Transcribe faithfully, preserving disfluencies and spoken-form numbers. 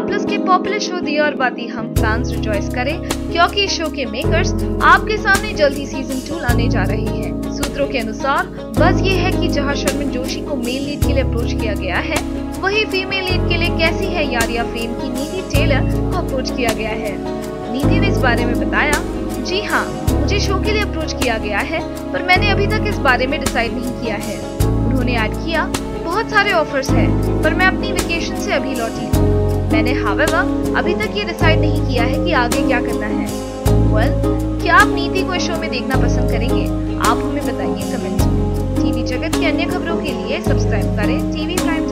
Plus के popular show दिया और बाती हम फैंस रिजॉइस करें क्योंकि इस शो के मेकर्स आपके सामने जल्द ही सीजन टू लाने जा रही हैं। सूत्रों के अनुसार बस ये है कि जहां शर्मिन जोशी को मेल लीड के लिए अप्रोच किया गया है, वही फीमेल लीड के लिए कैसी है यारिया फेम की नीति टेलर को अप्रोच किया गया है। नीति ने इस बारे में बताया, जी हाँ, मुझे शो के लिए अप्रोच किया गया है, पर मैंने अभी तक इस बारे में डिसाइड नहीं किया है। उन्होंने ऐड किया, बहुत सारे ऑफर्स हैं, पर मैं अपनी वेकेशन से अभी लौटी हूँ। मैंने हावेवर अभी तक ये डिसाइड नहीं किया है कि आगे क्या करना है। वेल, क्या आप नीति को इस शो में देखना पसंद करेंगे? आप हमें बताइए कमेंट्स में। टीवी जगत की अन्य खबरों के लिए सब्सक्राइब करें टीवी प्राइम।